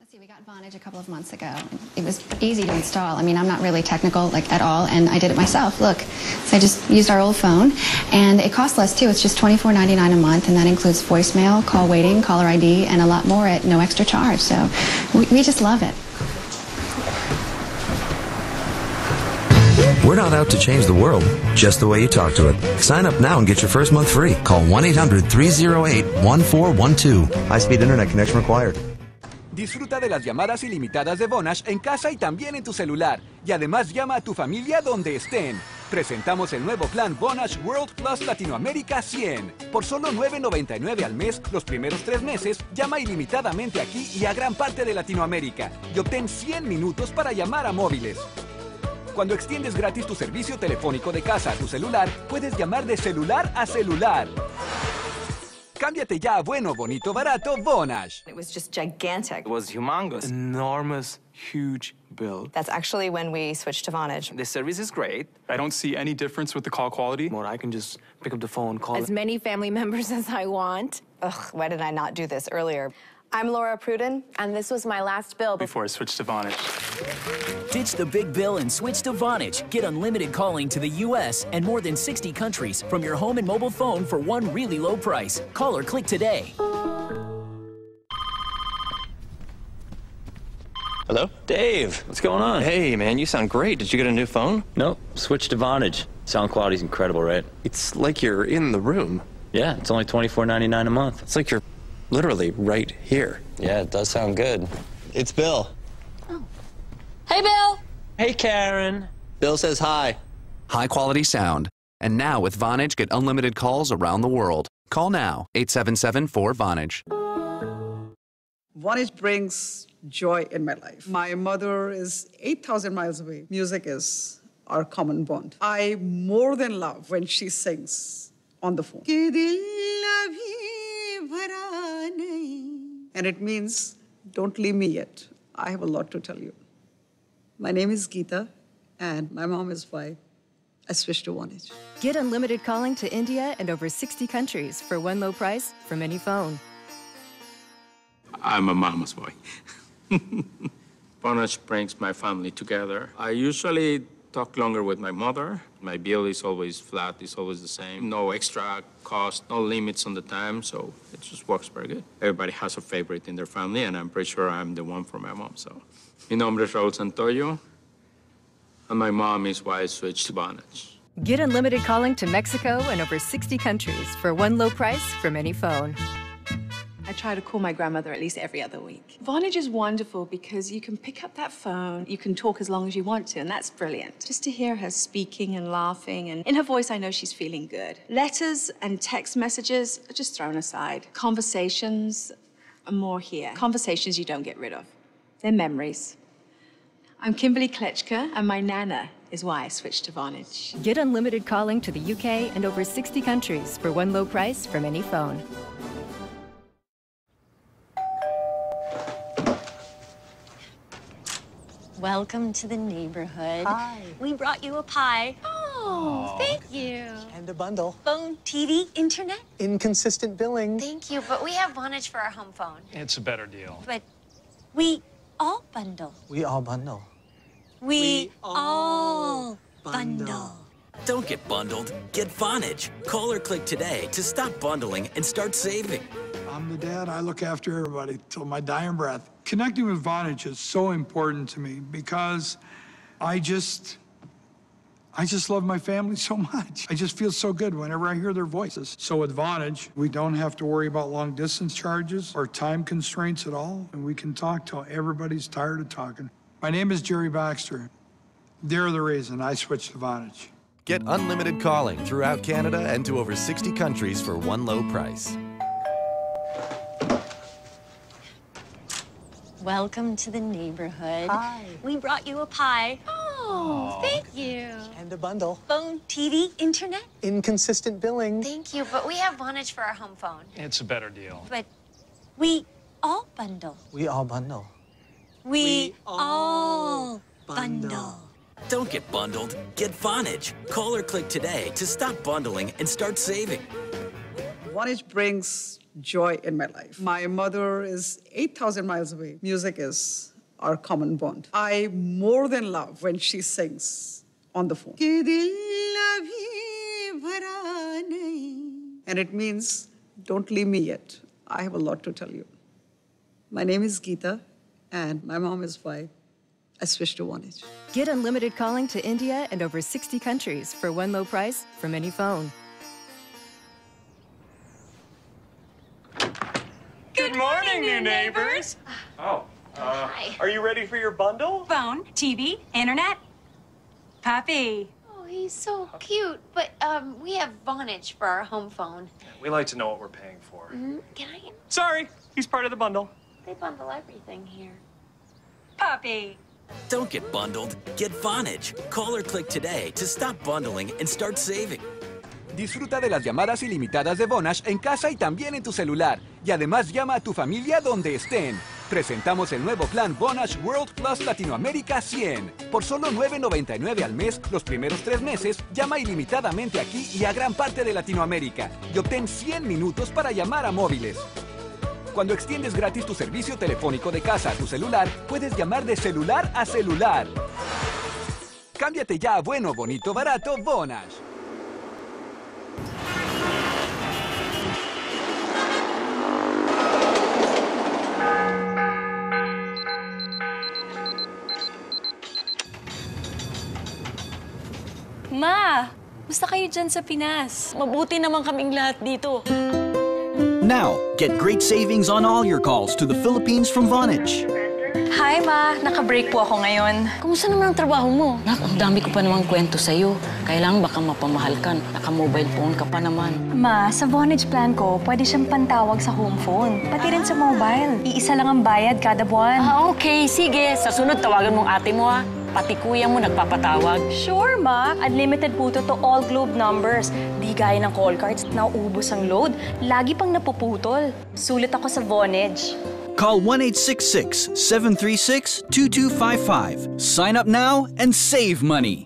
See, we got Vonage a couple of months ago. It was easy to install. I mean, I'm not really technical, at all, and I did it myself. Look, so I just used our old phone, and it costs less, too. It's just $24.99 a month, and that includes voicemail, call waiting, caller ID, and a lot more at no extra charge. So we just love it. We're not out to change the world, just the way you talk to it. Sign up now and get your first month free. Call 1-800-308-1412. High-speed internet connection required. Disfruta de las llamadas ilimitadas de Vonage en casa y también en tu celular. Y además llama a tu familia donde estén. Presentamos el nuevo plan Vonage World Plus Latinoamérica 100. Por solo $9.99 al mes, los primeros 3 meses, llama ilimitadamente aquí y a gran parte de Latinoamérica. Y obtén 100 minutos para llamar a móviles. Cuando extiendes gratis tu servicio telefónico de casa a tu celular, puedes llamar de celular a celular. Cámbiate ya a bueno, bonito, barato, Vonage. It was just gigantic. It was humongous. Enormous, huge bill. That's actually when we switched to Vonage. The service is great. I don't see any difference with the call quality. More, I can just pick up the phone, call as many family members as I want. Ugh, why did I not do this earlier? I'm Laura Pruden, and this was my last bill before I switched to Vonage. Ditch the big bill and switch to Vonage. Get unlimited calling to the U.S. and more than 60 countries from your home and mobile phone for one really low price. Call or click today. Hello? Dave, what's going on? Hey, man, you sound great. Did you get a new phone? Nope, switch to Vonage. Sound quality's incredible, right? It's like you're in the room. Yeah, it's only $24.99 a month. It's like you're literally right here. Yeah, it does sound good. It's Bill. Oh. Hey, Bill. Hey, Karen. Bill says hi. High-quality sound. And now with Vonage, get unlimited calls around the world. Call now, 877-4VONAGE. Vonage brings joy in my life. My mother is 8,000 miles away. Music is our common bond. I more than love when she sings on the phone. And it means, don't leave me yet. I have a lot to tell you. My name is Geeta, and my mom is why I switched to Vonage. Get unlimited calling to India and over 60 countries for one low price from any phone. I'm a mama's boy. Vonage brings my family together. I usually talk longer with my mother. My bill is always flat, it's always the same. No extra cost, no limits on the time, so it just works very good. Everybody has a favorite in their family, and I'm pretty sure I'm the one for my mom, so. Mi nombre es Raúl Santoyo, and my mom is why I switched to Vonage. Get unlimited calling to Mexico and over 60 countries for one low price from any phone. I try to call my grandmother at least every other week. Vonage is wonderful because you can pick up that phone, you can talk as long as you want to, and that's brilliant. Just to hear her speaking and laughing, and in her voice, I know she's feeling good. Letters and text messages are just thrown aside. Conversations are more here. Conversations you don't get rid of. They're memories. I'm Kimberly Kletchka, and my Nana is why I switched to Vonage. Get unlimited calling to the UK and over 60 countries for one low price from any phone. Welcome to the neighborhood. Hi. We brought you a pie. Oh, thank you. And a bundle. Phone, TV, internet. Inconsistent billing. Thank you, but we have Vonage for our home phone. It's a better deal. But we all bundle. We all bundle. We all bundle. Don't get bundled, get Vonage. Call or click today to stop bundling and start saving. I'm the dad. I look after everybody till my dying breath. Connecting with Vonage is so important to me because I just love my family so much. I just feel so good whenever I hear their voices. So with Vonage, we don't have to worry about long distance charges or time constraints at all, and we can talk till everybody's tired of talking. My name is Jerry Baxter. They're the reason I switched to Vonage. Get unlimited calling throughout Canada and to over 60 countries for one low price. Welcome to the neighborhood. Hi. We brought you a pie. Oh, thank you. And a bundle. Phone, TV, internet. Inconsistent billing. Thank you, but we have Vonage for our home phone. It's a better deal. But we all bundle. We all bundle. We all bundle. Don't get bundled, get Vonage. Call or click today to stop bundling and start saving. Vonage brings joy in my life. My mother is 8,000 miles away. Music is our common bond. I more than love when she sings on the phone. And it means, don't leave me yet. I have a lot to tell you. My name is Geeta, and my mom is why I switched to Vonage. Get unlimited calling to India and over 60 countries for one low price from any phone. Good morning, new neighbors. Oh, are you ready for your bundle? Phone, TV, internet, puppy. Oh, he's so cute. But we have Vonage for our home phone. We like to know what we're paying for. Can I? Sorry, he's part of the bundle. They bundle everything here. Puppy. Don't get bundled, get Vonage. Call or click today to stop bundling and start saving. Disfruta de las llamadas ilimitadas de Vonage en casa y también en tu celular. Y además llama a tu familia donde estén. Presentamos el nuevo plan Vonage World Plus Latinoamérica 100. Por solo $9.99 al mes, los primeros 3 meses, llama ilimitadamente aquí y a gran parte de Latinoamérica. Y obtén 100 minutos para llamar a móviles. Cuando extiendes gratis tu servicio telefónico de casa a tu celular, puedes llamar de celular a celular. Cámbiate ya a bueno, bonito, barato Vonage. Ma, musta kayo dyan sa Pinas? Mabuti naman kaming lahat dito. Now, get great savings on all your calls to the Philippines from Vonage. Hi, Ma. Naka-break po ako ngayon. Kumusta naman ang trabaho mo? Nak, ang dami ko pa namang kwento sa'yo. Kailangan baka mapamahal ka. Naka-mobile phone ka pa naman. Ma, sa Vonage plan ko, pwede siyang pantawag sa home phone. Pati rin sa mobile. Iisa lang ang bayad kada buwan. Okay. Sige. Sa sunod, tawagan mong ate mo, ha? Pati kuya mo nagpapatawag. Sure, Ma. Unlimited po to all Globe numbers. Di gaya ng call cards, nauubos ang load. Lagi pang napuputol. Sulit ako sa Vonage. Call 1-866-736-2255. Sign up now and save money.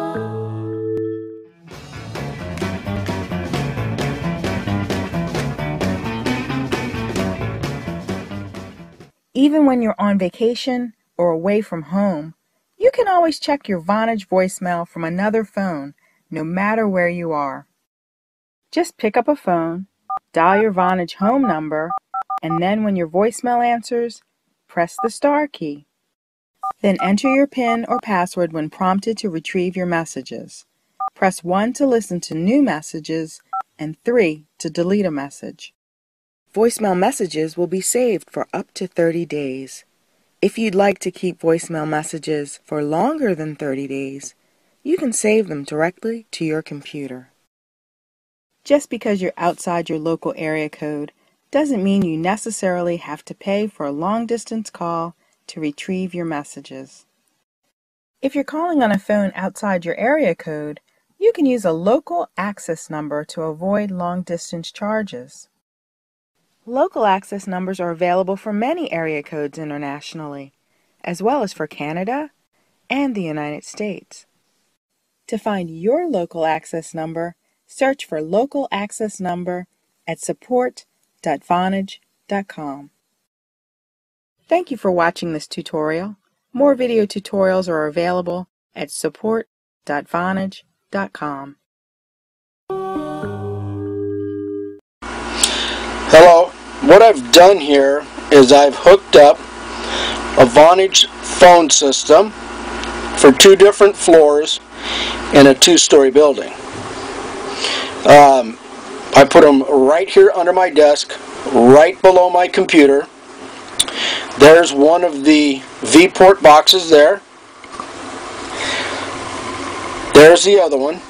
Even when you're on vacation or away from home, you can always check your Vonage voicemail from another phone, no matter where you are. Just pick up a phone, dial your Vonage home number, and then when your voicemail answers, press the star key. Then enter your PIN or password when prompted to retrieve your messages. Press 1 to listen to new messages and 3 to delete a message. Voicemail messages will be saved for up to 30 days. If you'd like to keep voicemail messages for longer than 30 days, you can save them directly to your computer. Just because you're outside your local area code doesn't mean you necessarily have to pay for a long-distance call to retrieve your messages. If you're calling on a phone outside your area code, you can use a local access number to avoid long-distance charges. Local access numbers are available for many area codes internationally, as well as for Canada and the United States. To find your local access number, search for local access number at support.vonage.com. Thank you for watching this tutorial. More video tutorials are available at support.vonage.com. Hello. What I've done here is I've hooked up a Vonage phone system for 2 different floors in a 2-story building. I put them right here under my desk, right below my computer. There's one of the V-port boxes there. There's the other one.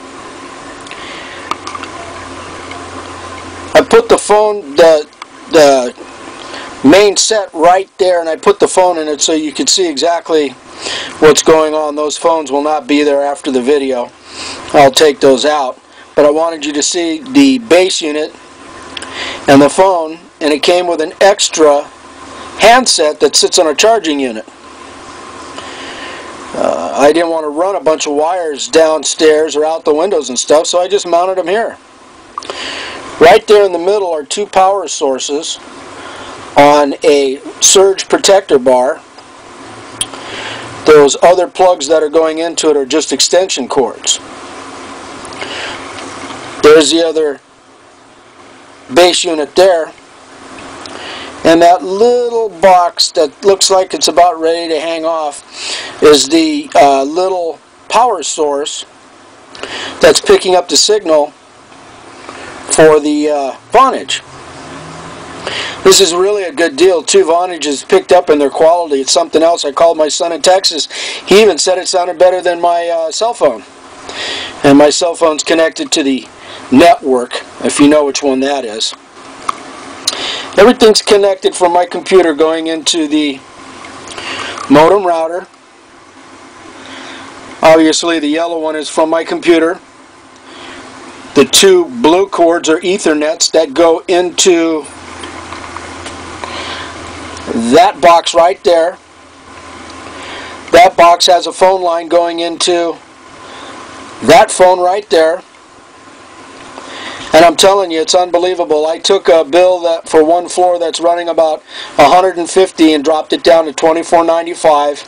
I put the phone, the main set right there, and I put the phone in it so you can see exactly what's going on. Those phones will not be there after the video. I'll take those out. But I wanted you to see the base unit and the phone, and it came with an extra handset that sits on a charging unit. I didn't want to run a bunch of wires downstairs or out the windows and stuff, so I just mounted them here. Right there in the middle are two power sources on a surge protector bar. Those other plugs that are going into it are just extension cords. There's the other base unit there. And that little box that looks like it's about ready to hang off is the little power source that's picking up the signal for the Vonage. This is really a good deal too. Vonage is picked up in their quality. It's something else. I called my son in Texas. He even said it sounded better than my cell phone. And my cell phone's connected to the network, if you know which one that is. Everything's connected from my computer going into the modem router. Obviously the yellow one is from my computer. The two blue cords are Ethernets that go into that box right there. That box has a phone line going into that phone right there. And I'm telling you, it's unbelievable. I took a bill that for one floor that's running about $150 and dropped it down to $24.95.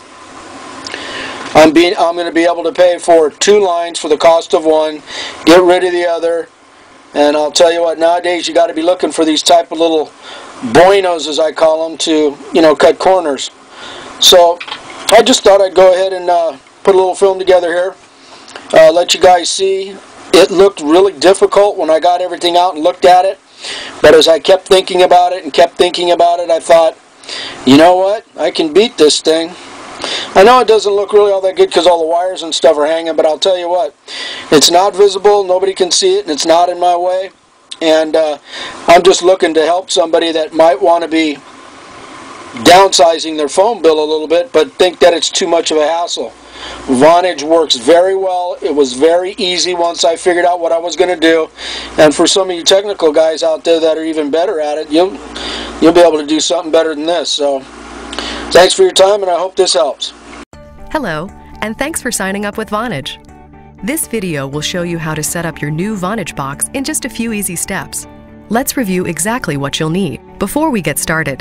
I'm going to be able to pay for 2 lines for the cost of one, get rid of the other, and I'll tell you what, nowadays you got to be looking for these type of little buenos, as I call them, to, you know, cut corners. So I just thought I'd go ahead and put a little film together here, let you guys see. It looked really difficult when I got everything out and looked at it, but as I kept thinking about it and kept thinking about it, I thought, you know what, I can beat this thing. I know it doesn't look really all that good because all the wires and stuff are hanging, but I'll tell you what, it's not visible, nobody can see it, and it's not in my way, and I'm just looking to help somebody that might want to be downsizing their phone bill a little bit, but think that it's too much of a hassle. Vonage works very well. It was very easy once I figured out what I was going to do, and for some of you technical guys out there that are even better at it, you'll be able to do something better than this. So thanks for your time, and I hope this helps. Hello, and thanks for signing up with Vonage. This video will show you how to set up your new Vonage box in just a few easy steps. Let's review exactly what you'll need before we get started.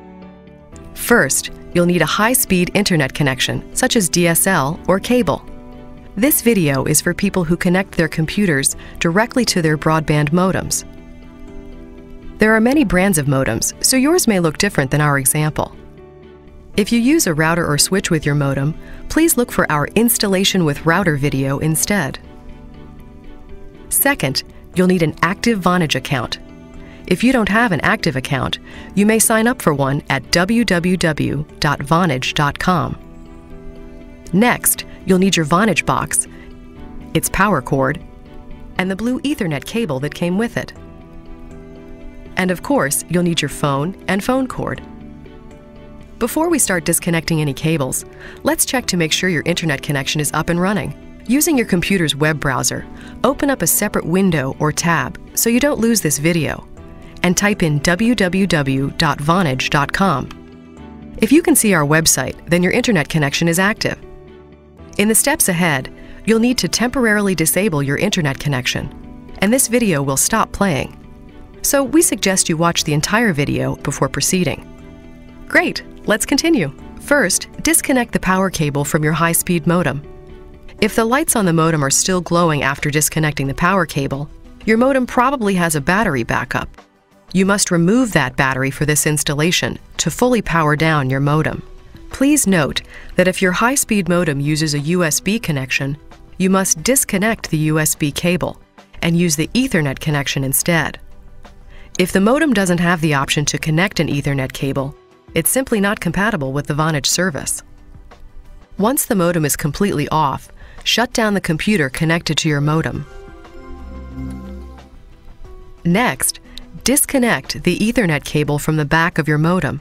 First, you'll need a high-speed internet connection, such as DSL or cable. This video is for people who connect their computers directly to their broadband modems. There are many brands of modems, so yours may look different than our example. If you use a router or switch with your modem, please look for our installation with router video instead. Second, you'll need an active Vonage account. If you don't have an active account, you may sign up for one at www.vonage.com. Next, you'll need your Vonage box, its power cord, and the blue Ethernet cable that came with it. And of course, you'll need your phone and phone cord. Before we start disconnecting any cables, let's check to make sure your internet connection is up and running. Using your computer's web browser, open up a separate window or tab so you don't lose this video, and type in www.vonage.com. If you can see our website, then your internet connection is active. In the steps ahead, you'll need to temporarily disable your internet connection, and this video will stop playing. So we suggest you watch the entire video before proceeding. Great, let's continue. First, disconnect the power cable from your high-speed modem. If the lights on the modem are still glowing after disconnecting the power cable, your modem probably has a battery backup. You must remove that battery for this installation to fully power down your modem. Please note that if your high-speed modem uses a USB connection, you must disconnect the USB cable and use the Ethernet connection instead. If the modem doesn't have the option to connect an Ethernet cable, it's simply not compatible with the Vonage service. Once the modem is completely off, shut down the computer connected to your modem. Next, disconnect the Ethernet cable from the back of your modem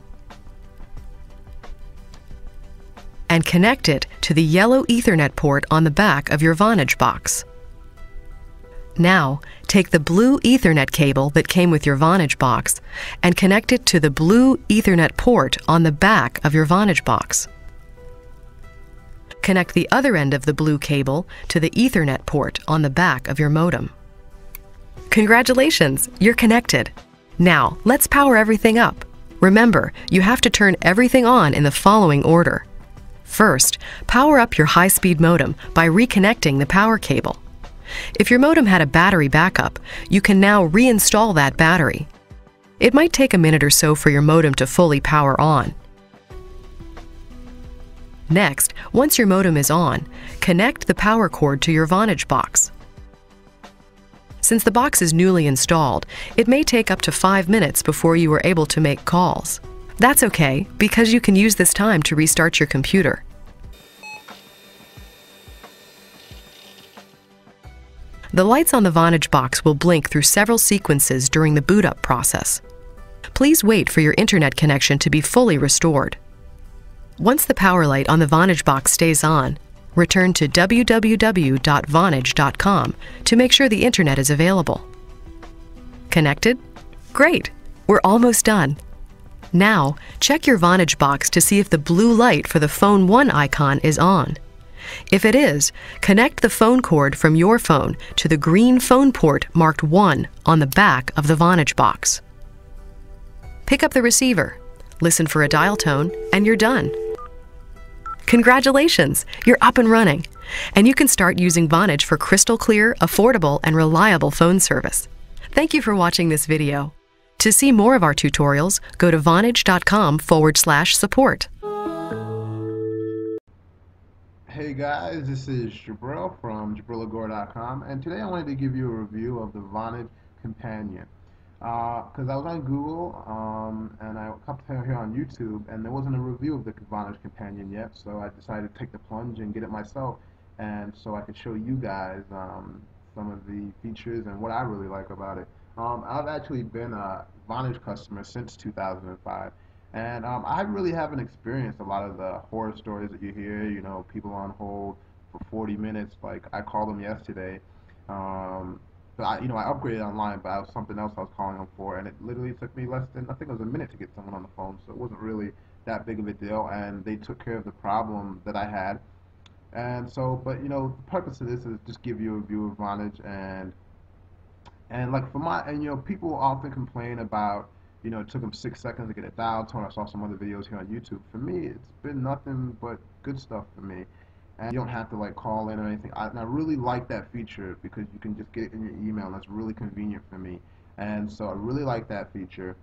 and connect it to the yellow Ethernet port on the back of your Vonage box. Now, take the blue Ethernet cable that came with your Vonage box and connect it to the blue Ethernet port on the back of your Vonage box. Connect the other end of the blue cable to the Ethernet port on the back of your modem. Congratulations, you're connected. Now, let's power everything up. Remember, you have to turn everything on in the following order. First, power up your high-speed modem by reconnecting the power cable. If your modem had a battery backup, you can now reinstall that battery. It might take a minute or so for your modem to fully power on. Next, once your modem is on, connect the power cord to your Vonage box. Since the box is newly installed, it may take up to 5 minutes before you are able to make calls. That's okay, because you can use this time to restart your computer. The lights on the Vonage box will blink through several sequences during the boot-up process. Please wait for your internet connection to be fully restored. Once the power light on the Vonage box stays on, return to www.vonage.com to make sure the internet is available. Connected? Great! We're almost done. Now, check your Vonage box to see if the blue light for the Phone 1 icon is on. If it is, connect the phone cord from your phone to the green phone port marked 1 on the back of the Vonage box. Pick up the receiver, listen for a dial tone, and you're done. Congratulations! You're up and running, and you can start using Vonage for crystal clear, affordable, and reliable phone service. Thank you for watching this video. To see more of our tutorials, go to vonage.com/support. Hey guys, this is Jabril from JabrilAgora.com, and today I wanted to give you a review of the Vonage Companion. Because I was on Google and I come here on YouTube, and there wasn't a review of the Vonage Companion yet, so I decided to take the plunge and get it myself, and so I could show you guys some of the features and what I really like about it. I've actually been a Vonage customer since 2005, and I really haven't experienced a lot of the horror stories that you hear, you know, people on hold for 40 minutes, like I called them yesterday. But I upgraded online, but I was something else I was calling them for, and it literally took me less than, I think it was a minute to get someone on the phone, so it wasn't really that big of a deal, and they took care of the problem that I had. And so, but you know, the purpose of this is just give you a view of Vonage, and like for my, and you know, people often complain about, you know, it took them 6 seconds to get a dial tone. I saw some other videos here on YouTube. For me, it's been nothing but good stuff for me. And you don't have to like call in or anything. And I really like that feature because you can just get it in your email, and that's really convenient for me. And so I really like that feature.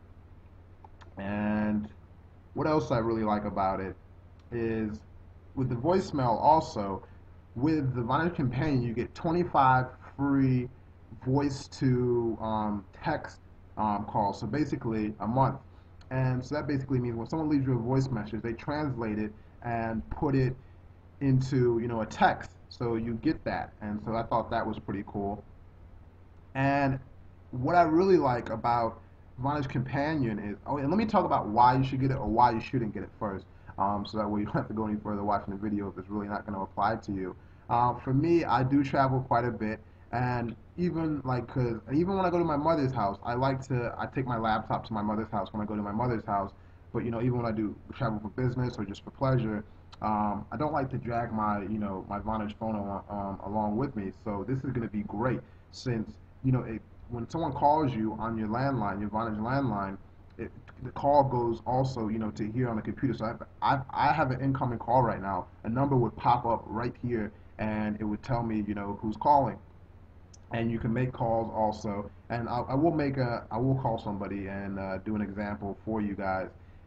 And what else I really like about it is with the voicemail also, with the Vonage Companion, you get 25 free voice to text calls, so basically a month. And so that basically means when someone leaves you a voice message, they translate it and put it into, you know, a text, so you get that. And so I thought that was pretty cool. And what I really like about Vonage Companion is, oh, and let me talk about why you should get it or why you shouldn't get it first, so that way you don't have to go any further watching the video if it's really not going to apply to you. For me, I do travel quite a bit, and even like, cause even when I go to my mother's house, I take my laptop to my mother's house when I go to my mother's house. But you know, even when I do travel for business or just for pleasure, I don't like to drag my, you know, my Vonage phone along with me. So this is going to be great, since, you know, when someone calls you on your landline, your Vonage landline, the call goes also, you know, to here on the computer. So I have an incoming call right now. A number would pop up right here, and it would tell me, you know, who's calling. And you can make calls also. And I will call somebody and do an example for you guys.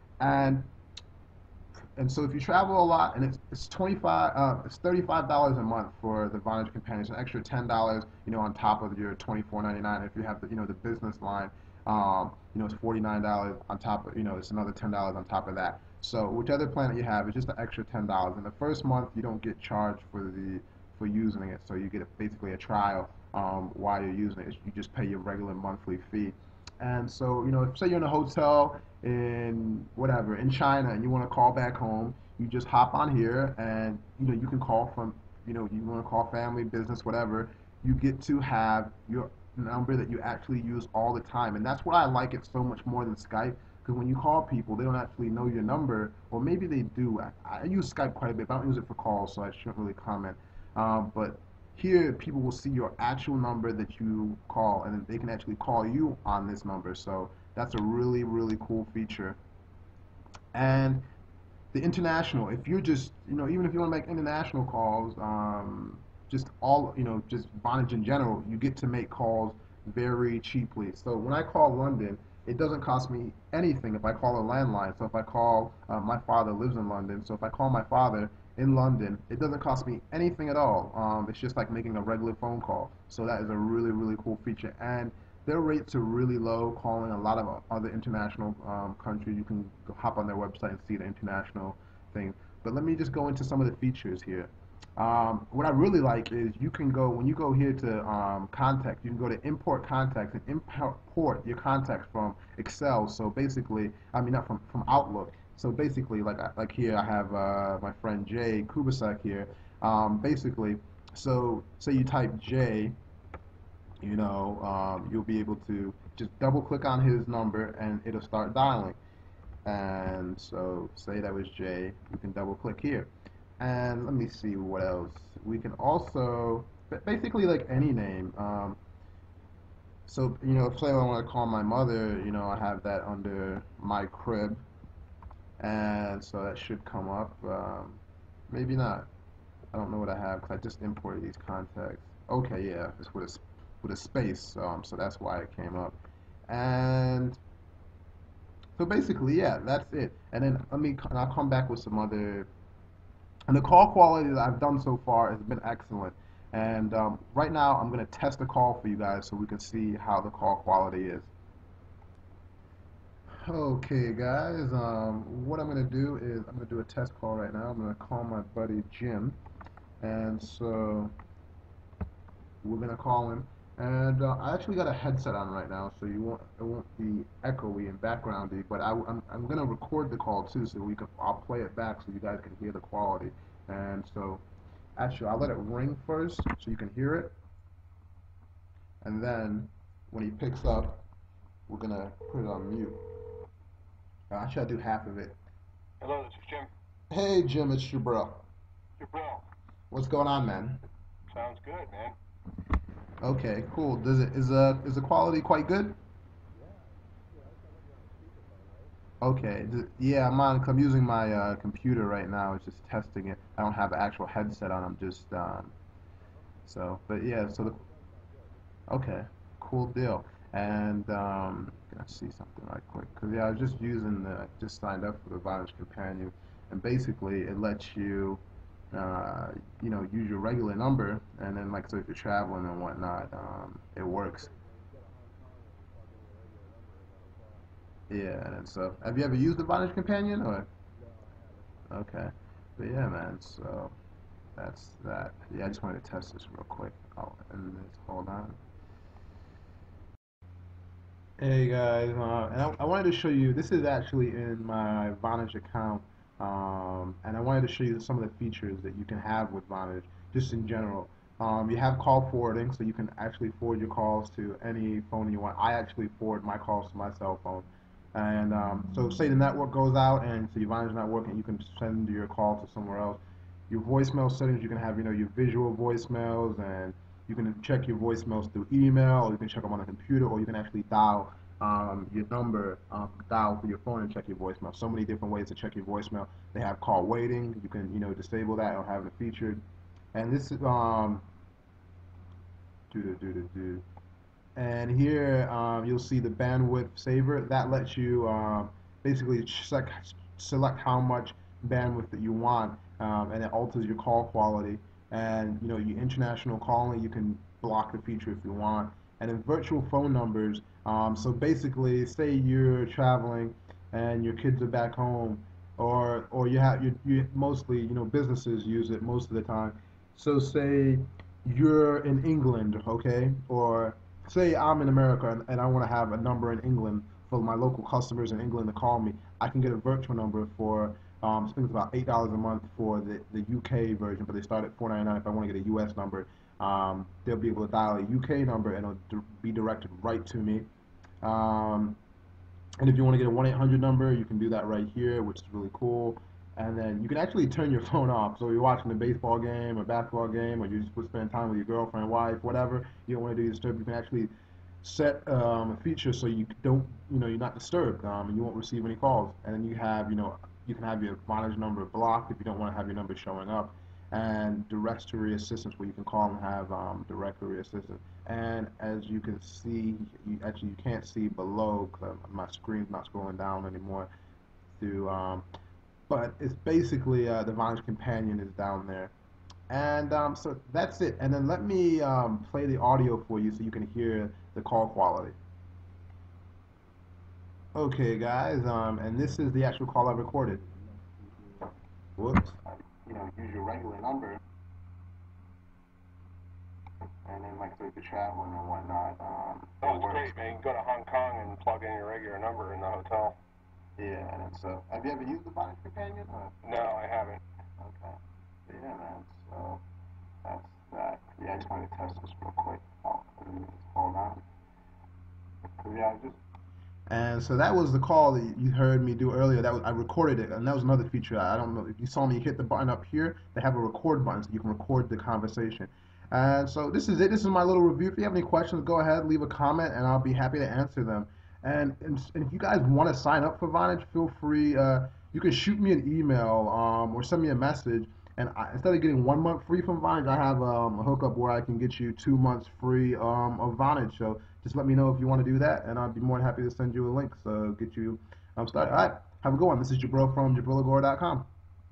And so if you travel a lot, and it's $35 a month for the Vonage Companion. It's an extra $10, you know, on top of your $24.99. If you have the, you know, the business line, you know, it's $49 on top of, you know, it's another $10 on top of that. So whichever plan that you have, it's just an extra $10. And the first month you don't get charged for using it, so you get basically a trial while you're using it. You just pay your regular monthly fee. And so, you know, say you're in a hotel in whatever, in China, and you want to call back home, you just hop on here, and you know, you can call from, you know, you want to call family, business, whatever. You get to have your number that you actually use all the time, and that's why I like it so much more than Skype. Because when you call people, they don't actually know your number, or maybe they do. I use Skype quite a bit, but I don't use it for calls, so I shouldn't really comment. But here people will see your actual number that you call, and then they can actually call you on this number. So that's a really, really cool feature. And the international, if you're just, even if you want to make international calls, just Vonage in general, you get to make calls very cheaply. So when I call London, it doesn't cost me anything if I call a landline. So if I call, my father lives in London, so if I call my father in London, it doesn't cost me anything at all. It's just like making a regular phone call. So that is a really, really cool feature. And their rates are really low calling a lot of other international countries. You can hop on their website and see the international thing. But let me just go into some of the features here. What I really like is you can go, when you go here to contact, you can go to import contacts and import your contacts from Excel. So basically, not from Outlook. So basically, like here I have my friend Jay Kubasek here. Basically, so say you type Jay, you'll be able to just double click on his number and it'll start dialing. And so say that was Jay, you can double click here. And let me see what else. We can also, basically like any name. So, if say I want to call my mother, I have that under my crib. And so that should come up. Maybe not. I don't know what I have because I just imported these contacts. Okay, yeah, it's with a space, so that's why it came up. And so basically, yeah, that's it. And then I'll come back with some other. And the call quality that I've done so far has been excellent. And right now, I'm going to test a call for you guys so we can see how the call quality is. Okay, guys, what I'm going to do is I'm going to do a test call right now. I'm going to call my buddy Jim. And so we're going to call him. And I actually got a headset on right now, so it won't be echoey and backgroundy. But I'm going to record the call too, so I'll play it back so you guys can hear the quality. And so, actually, I'll let it ring first so you can hear it. And then when he picks up, we're going to put it on mute. Actually, I'll do half of it. Hello, this is Jim. Hey, Jim, it's Jabril. Jabril. What's going on, man? Sounds good, man. Okay, cool. Is the quality quite good? Okay. Yeah, I'm using my computer right now. It's just testing it. I don't have an actual headset on. I'm just but yeah. Okay, cool deal. And let's see something right quick. Cause yeah, I was just just signed up for the Vonage Companion, and basically it lets you. Use your regular number, and then so if you're traveling and whatnot, it works. Yeah, and so have you ever used the Vonage Companion or? Okay, but yeah, man. So that's that. Yeah, I just wanted to test this real quick. I'll end this. Hold on. Hey guys, and I wanted to show you. This is actually in my Vonage account. And I wanted to show you some of the features that you can have with Vonage, just in general. You have call forwarding, so you can actually forward your calls to any phone you want. I actually forward my calls to my cell phone. And so say the network goes out and so your Vonage not working, you can send your call to somewhere else. Your voicemail settings, you can have your visual voicemails, and you can check your voicemails through email, or you can check them on the computer, or you can actually dial your number, dial for your phone and check your voicemail. So many different ways to check your voicemail. They have call waiting. You can disable that or have it featured. And this is and here you'll see the bandwidth saver. That lets you basically select how much bandwidth that you want, and it alters your call quality. And your international calling, you can block the feature if you want. And then virtual phone numbers. So basically, say you're traveling and your kids are back home, or you mostly businesses use it most of the time. So say you're in England, okay, or say I'm in America and I want to have a number in England for my local customers in England to call me. I can get a virtual number for I think it's about $8 a month for the UK version, but they start at $4.99 if I want to get a US number. They'll be able to dial a UK number and it'll be directed right to me. And if you want to get a 1-800 number, you can do that right here, which is really cool. And then you can actually turn your phone off. So you're watching a baseball game or basketball game, or you just spend time with your girlfriend, wife, whatever. You don't want to do disturb. You can actually set a feature so you don't, you're not disturbed, and you won't receive any calls. And then you have, you can have your Vonage number blocked if you don't want to have your number showing up, and directory assistance where you can call and have directory assistance. And as you can see, you can't see below because my screen's not scrolling down anymore. But it's basically the Vonage Companion is down there. And so that's it. And then let me play the audio for you so you can hear the call quality. Okay, guys, and this is the actual call I recorded. Whoops. Use your regular number, and then like through the traveling and whatnot. That was great, man. You can go to Hong Kong and plug in your regular number in the hotel. Yeah, and so have you ever used the Vonage Companion? No, I haven't. Okay. Yeah, man. So that's that. Yeah, I just wanted to test this real quick. Hold on. Yeah, and so that was the call that you heard me do earlier. I recorded it, and that was another feature. I don't know if you saw me hit the button up here. They have a record button, so you can record the conversation. And so this is it. This is my little review. If you have any questions, go ahead, leave a comment, and I'll be happy to answer them. And if you guys want to sign up for Vonage, feel free. You can shoot me an email or send me a message. And instead of getting 1 month free from Vonage, I have a hookup where I can get you 2 months free of Vonage. So just let me know if you want to do that, and I'll be more than happy to send you a link so get you started. All right, have a good one. This is Jabril from JabrilAgora.com.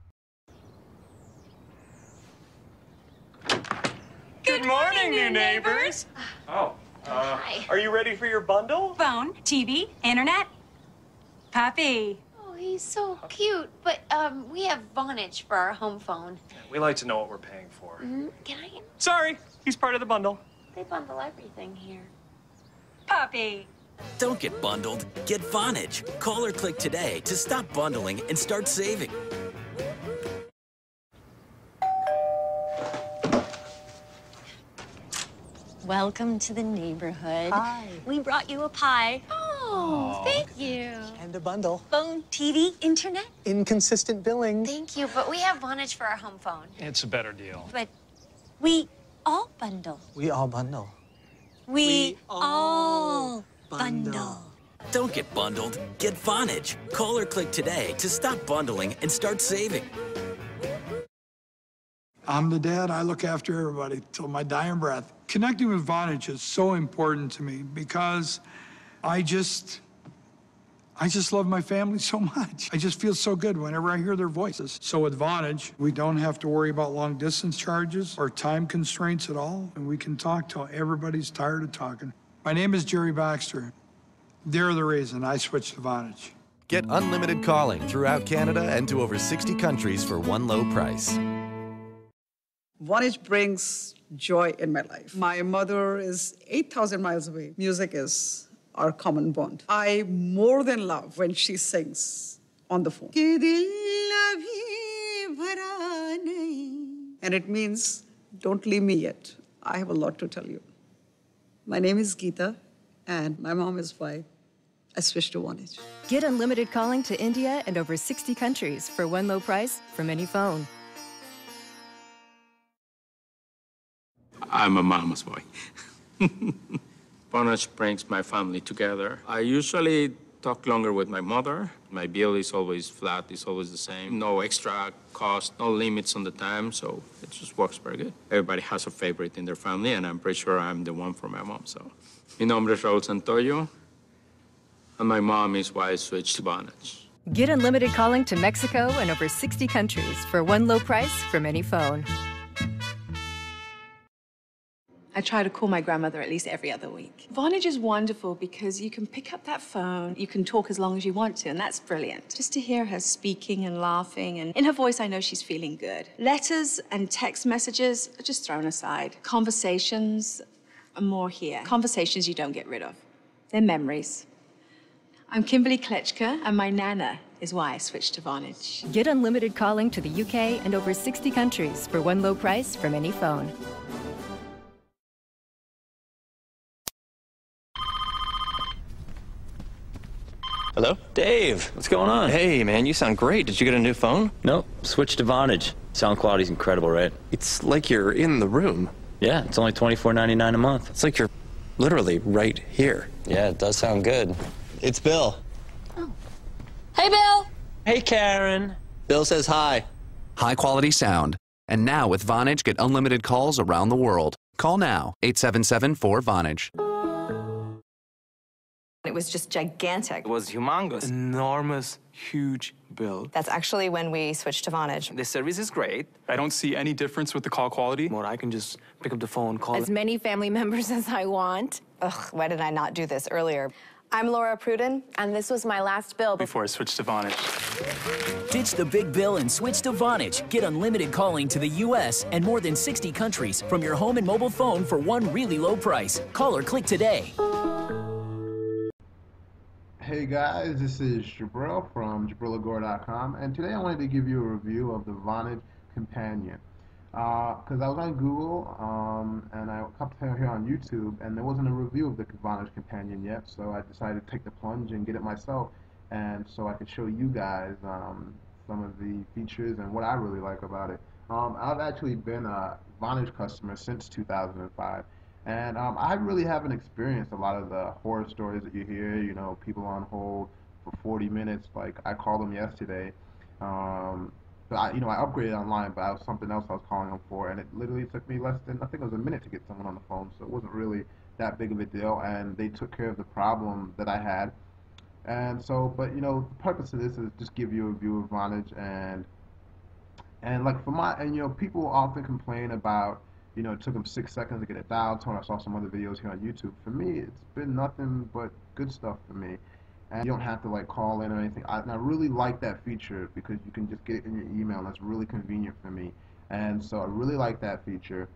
Good morning, new neighbors. Hi. Are you ready for your bundle? Phone, TV, internet. Puppy. Oh, he's so cute. But we have Vonage for our home phone. We like to know what we're paying for. Can I? Sorry, he's part of the bundle. They bundle everything here. Puppy. Don't get bundled, get Vonage. Call or click today to stop bundling and start saving. Welcome to the neighborhood. Hi. We brought you a pie. Oh, thank you. And a bundle. Phone, TV, internet. Inconsistent billing. Thank you, but we have Vonage for our home phone. It's a better deal. But we all bundle. We all bundle. We all bundle. Don't get bundled, get Vonage. Call or click today to stop bundling and start saving. I'm the dad. I look after everybody till my dying breath. Connecting with Vonage is so important to me because I just love my family so much. I just feel so good whenever I hear their voices. So with Vonage, we don't have to worry about long distance charges or time constraints at all, and we can talk till everybody's tired of talking. My name is Jerry Baxter. They're the reason I switched to Vonage. Get unlimited calling throughout Canada and to over 60 countries for one low price. Vonage brings joy in my life. My mother is 8,000 miles away. Music is our common bond. I more than love when she sings on the phone. And it means, don't leave me yet. I have a lot to tell you. My name is Geeta, and my mom is why I switched to Vonage. Get unlimited calling to India and over 60 countries for one low price from any phone. I'm a mama's boy. Vonage brings my family together. I usually talk longer with my mother. My bill is always flat, it's always the same. No extra cost, no limits on the time, so it just works very good. Everybody has a favorite in their family, and I'm pretty sure I'm the one for my mom, so. Mi nombre es Raúl Santoyo, and my mom is why I switched to Vonage. Get unlimited calling to Mexico and over 60 countries for one low price from any phone. I try to call my grandmother at least every other week. Vonage is wonderful because you can pick up that phone, you can talk as long as you want to, and that's brilliant. Just to hear her speaking and laughing, and in her voice, I know she's feeling good. Letters and text messages are just thrown aside. Conversations are more here. Conversations you don't get rid of. They're memories. I'm Kimberly Kletchka, and my Nana is why I switched to Vonage. Get unlimited calling to the UK and over 60 countries for one low price from any phone. Hello? Dave, what's going on? Hey, man, you sound great. Did you get a new phone? Nope. Switched to Vonage. Sound quality's incredible, right? It's like you're in the room. Yeah, it's only $24.99 a month. It's like you're literally right here. Yeah, it does sound good. It's Bill. Hey, Bill! Hey, Karen. Bill says hi. High quality sound. And now with Vonage, get unlimited calls around the world. Call now, 877-4Vonage. It was just gigantic. It was humongous. Enormous, huge bill. That's actually when we switched to Vonage. The service is great. I don't see any difference with the call quality. More, I can just pick up the phone, call as many family members as I want. Ugh, why did I not do this earlier? I'm Laura Pruden, and this was my last bill before I switched to Vonage. Ditch the big bill and switch to Vonage. Get unlimited calling to the U.S. and more than 60 countries from your home and mobile phone for one really low price. Call or click today. Hey guys, this is Jabril from JabrilAgora.com, and today I wanted to give you a review of the Vonage Companion. Because I was on Google and I popped here on YouTube, and there wasn't a review of the Vonage Companion yet, so I decided to take the plunge and get it myself, and so I could show you guys some of the features and what I really like about it. I've actually been a Vonage customer since 2005. And I really haven't experienced a lot of the horror stories that you hear, you know, people on hold for 40 minutes. Like, I called them yesterday. But I upgraded online, but I was something else I was calling them for, and it literally took me less than, I think it was a minute to get someone on the phone, so it wasn't really that big of a deal, and they took care of the problem that I had. And so, but, you know, the purpose of this is just give you a view of Vonage, and like, people often complain about, you know, it took them 6 seconds to get a dial tone. I saw some other videos here on YouTube. For me, it's been nothing but good stuff for me. And you don't have to, like, call in or anything. And I really like that feature because you can just get it in your email, and that's really convenient for me. And so I really like that feature.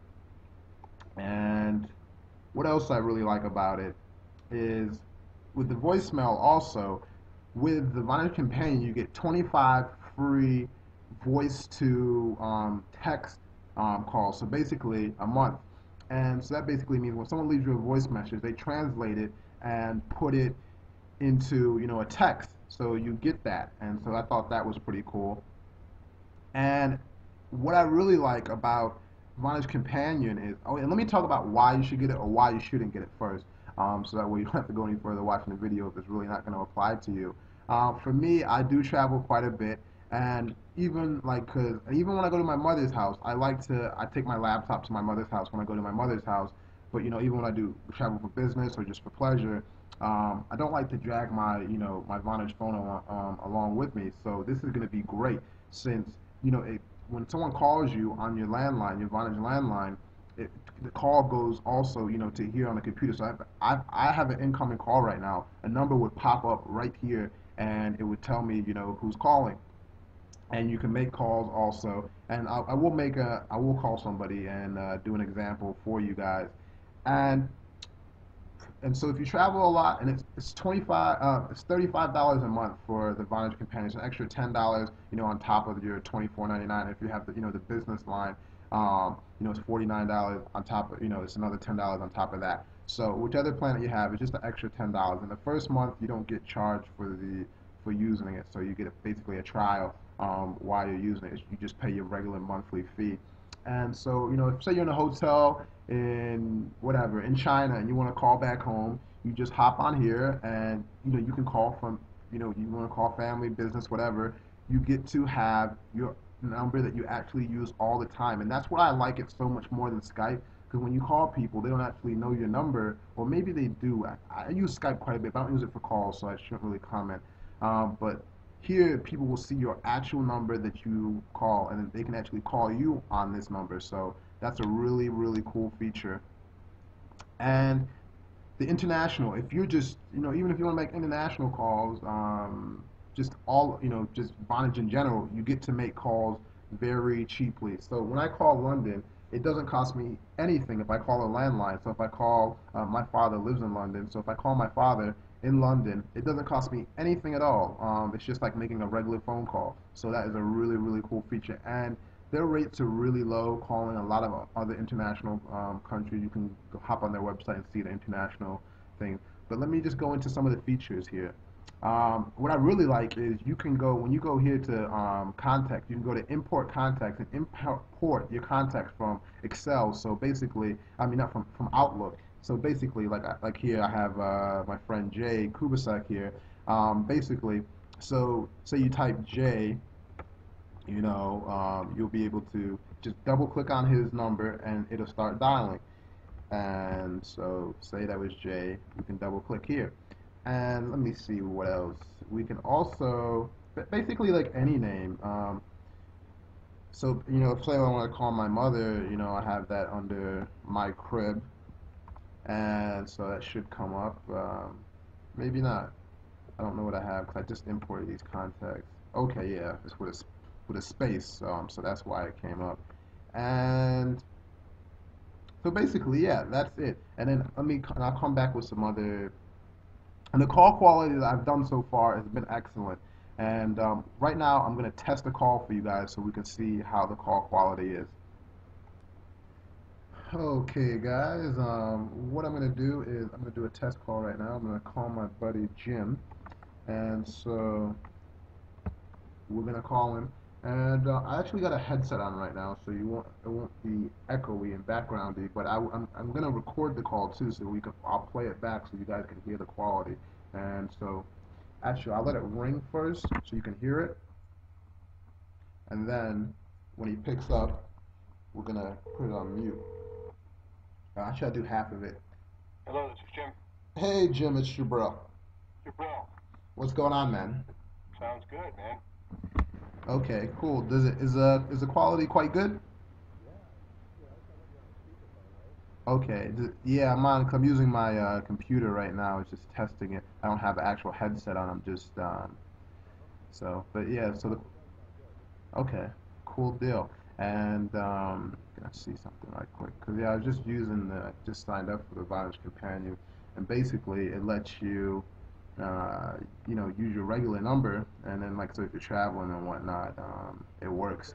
And what else I really like about it is with the voicemail also, with the Vonage Companion, you get 25 free voice to text calls, so basically a month. And so that basically means when someone leaves you a voice message, they translate it and put it into, you know, a text, so you get that. And so I thought that was pretty cool. And what I really like about Vonage Companion is, and let me talk about why you should get it or why you shouldn't get it first, so that way you don't have to go any further watching the video if it's really not going to apply to you. For me, I do travel quite a bit. And even when I go to my mother's house, I take my laptop to my mother's house when I go to my mother's house. But, you know, even when I do travel for business or just for pleasure, I don't like to drag my Vonage phone along with me. So this is going to be great, since, you know, when someone calls you on your landline, your Vonage landline, the call goes also, you know, to here on the computer. So I have an incoming call right now. A number would pop up right here, and it would tell me, you know, who's calling. And you can make calls also, and I will call somebody and do an example for you guys, and so if you travel a lot, and it's $35 a month for the Vonage Companion, so an extra $10, you know, on top of your $24.99. If you have the, you know, the business line, you know, it's $49 on top of, you know, it's another $10 on top of that. So whichever plan that you have, it's just an extra $10. In the first month, you don't get charged for using it, so you get basically a trial. While you're using it, you just pay your regular monthly fee. And so, you know, if say you're in a hotel in China, and you want to call back home, you just hop on here, and, you know, you can call from, you know, you want to call family, business, whatever. You get to have your number that you actually use all the time, and that's why I like it so much more than Skype. Because when you call people, they don't actually know your number, or maybe they do. I use Skype quite a bit, but I don't use it for calls, so I shouldn't really comment. But here, people will see your actual number that you call, and they can actually call you on this number. So that's a really, really cool feature. And the international, if you're just, you know, even if you want to make international calls, just Vonage in general, you get to make calls very cheaply. So when I call London, it doesn't cost me anything if I call a landline. So if I call, my father lives in London, so if I call my father in London, it doesn't cost me anything at all. It's just like making a regular phone call. So that is a really, really cool feature. And their rates are really low, calling a lot of other international countries. You can hop on their website and see the international thing. But let me just go into some of the features here. What I really like is you can go, when you go here to contacts, you can go to import contacts and import your contacts from Excel. So basically, I mean not from Outlook. So basically, like here I have my friend Jay Kubasek here. Basically, so say you type Jay, you'll be able to just double click on his number and it'll start dialing. And so say that was Jay, you can double click here. And let me see what else. We can also, basically like any name. So, say I want to call my mother, I have that under my crib. And so that should come up. Maybe not. I don't know what I have because I just imported these contacts. Okay, yeah, it's with a space, so that's why it came up. And so basically, yeah, that's it. And then I'll come back with some other. And the call quality that I've done so far has been excellent. And right now, I'm going to test the call for you guys so we can see how the call quality is. Okay, guys, what I'm going to do is I'm going to do a test call right now. I'm going to call my buddy Jim. And so we're going to call him. And I actually got a headset on right now, so it won't be echoey and backgroundy. But I'm going to record the call too, so I'll play it back so you guys can hear the quality. And so, actually, I'll let it ring first so you can hear it. And then when he picks up, we're going to put it on mute. Actually, I'll do half of it. Hello, this is Jim. Hey, Jim, it's Jabril. Jabril. What's going on, man? Sounds good, man. Okay, cool. Is the quality quite good? Okay. Yeah, I'm using my computer right now. It's just testing it. I don't have an actual headset on. I'm just but yeah. Okay, cool deal. And let's see something right quick. Cause yeah, I was just just signed up for the Vonage Companion, and basically it lets you. Use your regular number, and then so if you're traveling and whatnot, it works.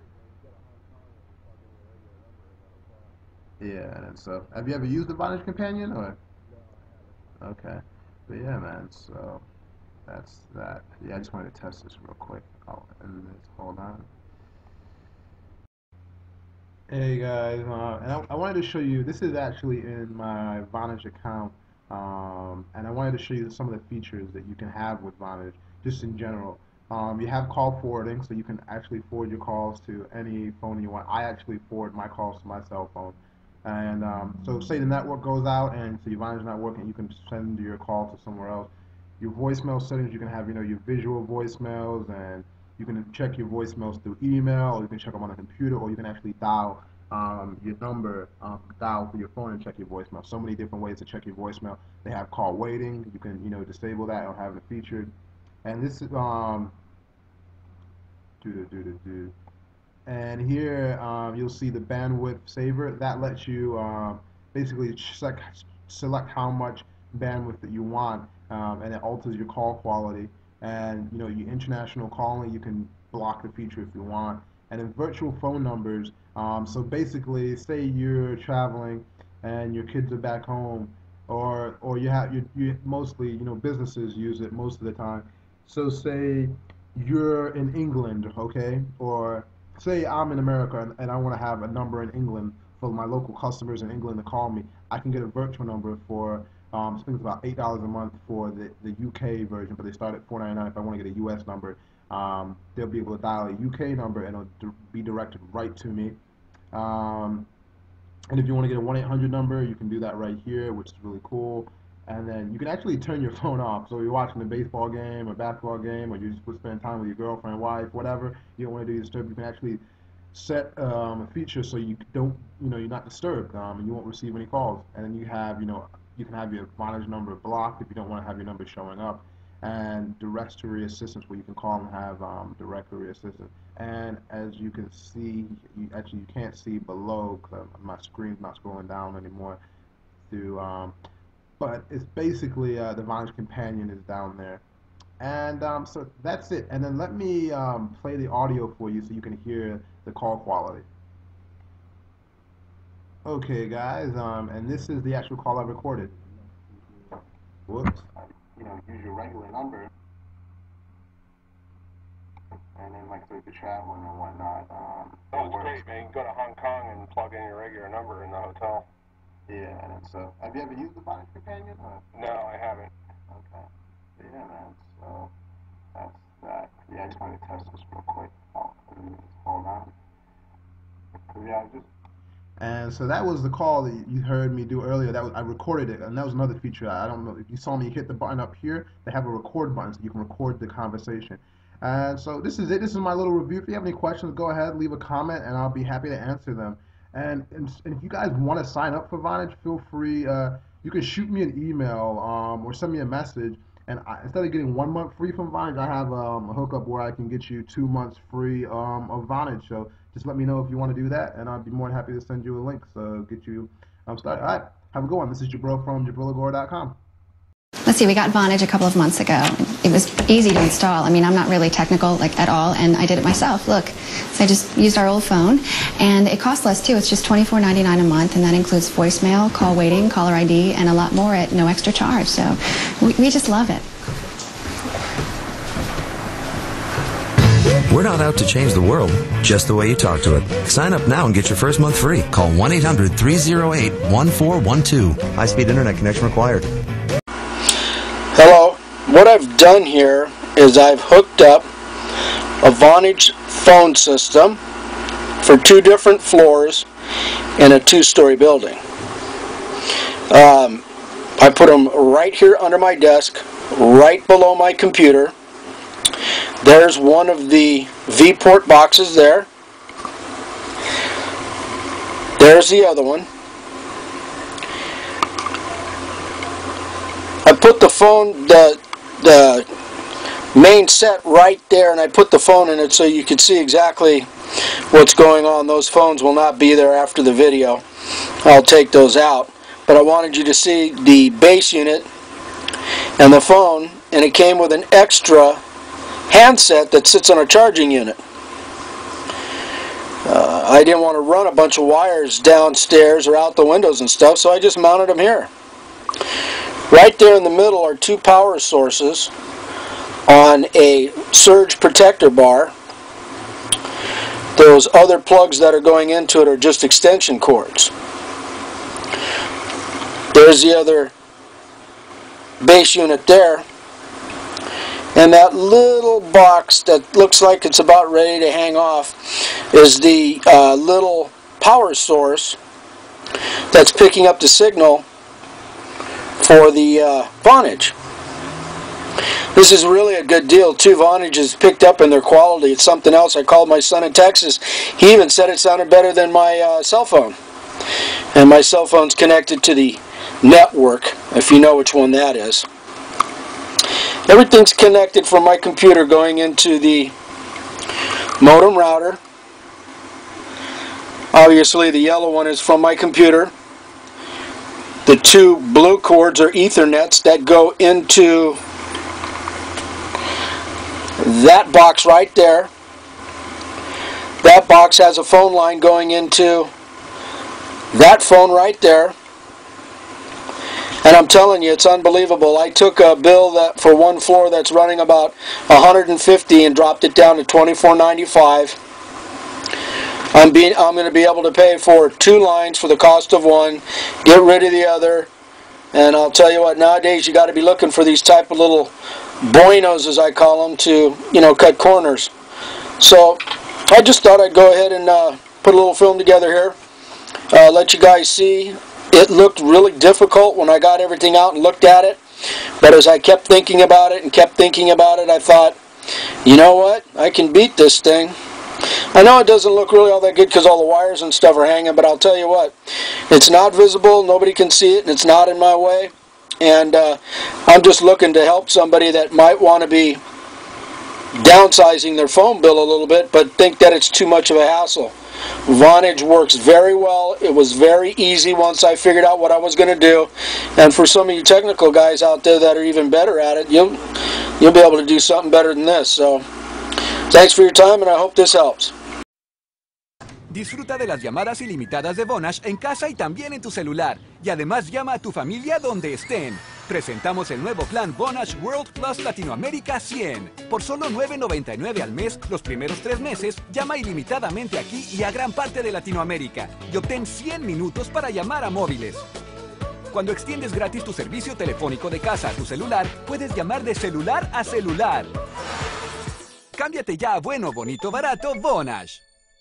Yeah, and so have you ever used the Vonage Companion or? Okay, but yeah, man. So that's that. Yeah, I just wanted to test this real quick. Hold on. Hey guys, and I wanted to show you. This is actually in my Vonage account. And I wanted to show you some of the features that you can have with Vonage, just in general. You have call forwarding, so you can actually forward your calls to any phone you want. I actually forward my calls to my cell phone. And so say the network goes out and so your Vonage not working, you can send your call to somewhere else. Your voicemail settings, you can have your visual voicemails, and you can check your voicemails through email, or you can check them on a computer, or you can actually dial your number, dial for your phone and check your voicemail. So many different ways to check your voicemail. They have call waiting. You can disable that or have it featured. And this is and here you'll see the bandwidth saver. That lets you basically select how much bandwidth that you want, and it alters your call quality. And your international calling, you can block the feature if you want. And then virtual phone numbers. So basically, say you're traveling and your kids are back home, or you mostly businesses use it most of the time. So say you're in England, okay, or say I'm in America and I want to have a number in England for my local customers in England to call me. I can get a virtual number for I think it's about $8 a month for the UK version, but they start at $4.99 if I want to get a US number. They'll be able to dial a UK number and it'll be directed right to me. And if you want to get a 1-800 number, you can do that right here, which is really cool. And then you can actually turn your phone off. So you're watching a baseball game or basketball game, or you just want to spend time with your girlfriend, wife, whatever. You don't want to do disturb. You can actually set a feature so you don't, you're not disturbed, and you won't receive any calls. And then you have, you can have your Vonage number blocked if you don't want to have your number showing up. And directory assistance, where you can call and have directory assistance. And as you can see, you can't see below because my screen's not scrolling down anymore. But it's basically the Vonage Companion is down there. And so that's it. And then let me play the audio for you so you can hear the call quality. Okay, guys, and this is the actual call I recorded. Whoops. Use your regular number. like if you're traveling or whatnot. Oh, it's great, man. You can go to Hong Kong and plug in your regular number in the hotel. Yeah, and so have you ever used the Vonage Companion? No, I haven't. Okay. Yeah, man. So that's that. Yeah, I just wanted to test this real quick. Hold on. Yeah, and so that was the call that you heard me do earlier. I recorded it, and that was another feature. I don't know if you saw me hit the button up here. They have a record button, so you can record the conversation. And so this is it. This is my little review. If you have any questions, go ahead, leave a comment, and I'll be happy to answer them. And if you guys want to sign up for Vonage, feel free. You can shoot me an email or send me a message. And instead of getting 1 month free from Vonage, I have a hookup where I can get you 2 months free of Vonage. So just let me know if you want to do that, and I'll be more than happy to send you a link. So get you started. All right, have a good one. This is Jabril from JabrilAgora.com. Let's see, we got Vonage a couple of months ago. It was easy to install. I mean, I'm not really technical at all, and I did it myself. Look, so I just used our old phone, and it costs less too. It's just $24.99 a month, and that includes voicemail, call waiting, caller ID, and a lot more at no extra charge. So we just love it. We're not out to change the world, just the way you talk to it. Sign up now and get your first month free. Call 1-800-308-1412. High-speed internet connection required. Hello. What I've done here is I've hooked up a Vonage phone system for 2 different floors in a 2-story building. I put them right here under my desk, right below my computer. There's one of the V-port boxes there. There's the other one. I put the phone, the main set right there, and I put the phone in it so you can see exactly what's going on. Those phones will not be there after the video. I'll take those out. But I wanted you to see the base unit and the phone, and it came with an extra handset that sits on a charging unit. I didn't want to run a bunch of wires downstairs or out the windows and stuff, so I just mounted them here. Right there in the middle are 2 power sources on a surge protector bar. Those other plugs that are going into it are just extension cords. There's the other base unit there. And that little box that looks like it's about ready to hang off is the little power source that's picking up the signal for the Vonage. This is really a good deal too. Vonage is picked up in their quality. It's something else. I called my son in Texas. He even said it sounded better than my cell phone. And my cell phone's connected to the network, if you know which one that is. Everything's connected from my computer going into the modem router. Obviously the yellow one is from my computer. The 2 blue cords are Ethernets that go into that box right there. That box has a phone line going into that phone right there. And I'm telling you, it's unbelievable. I took a bill that for 1 floor that's running about $150 and dropped it down to $24.95. I'm going to be able to pay for 2 lines for the cost of 1, get rid of the other, and I'll tell you what, nowadays you got to be looking for these type of little buenos, as I call them, to cut corners. So I just thought I'd go ahead and put a little film together here, let you guys see. It looked really difficult when I got everything out and looked at it, but as I kept thinking about it, I thought, you know what, I can beat this thing. I know it doesn't look really all that good because all the wires and stuff are hanging, but I'll tell you what, it's not visible, nobody can see it, and it's not in my way, and I'm just looking to help somebody that might want to be downsizing their phone bill a little bit, but think that it's too much of a hassle. Vonage works very well. It was very easy once I figured out what I was going to do, and for some of you technical guys out there that are even better at it, you'll be able to do something better than this. So thanks for your time, and I hope this helps. Disfruta de las llamadas ilimitadas de Vonage en casa y también en tu celular, y además llama a tu familia donde estén. Presentamos el nuevo plan Vonage World Plus Latinoamérica 100. Por solo $9.99 al mes, los primeros 3 meses, llama ilimitadamente aquí y a gran parte de Latinoamérica y obtén 100 minutos para llamar a móviles. Cuando extiendes gratis tu servicio telefónico de casa a tu celular, puedes llamar de celular a celular. Cámbiate ya a bueno, bonito, barato Vonage.